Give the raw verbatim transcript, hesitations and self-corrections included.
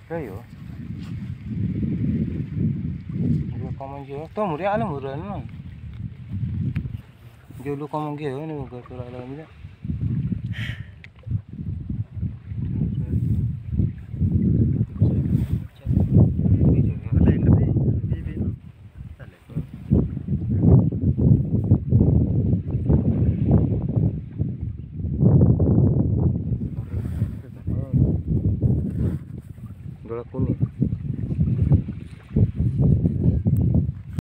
Ayo. Lu kamu jo, to muri ala muran no. Jo lu kamu ge ni ga tora ala mi. Dola kuning.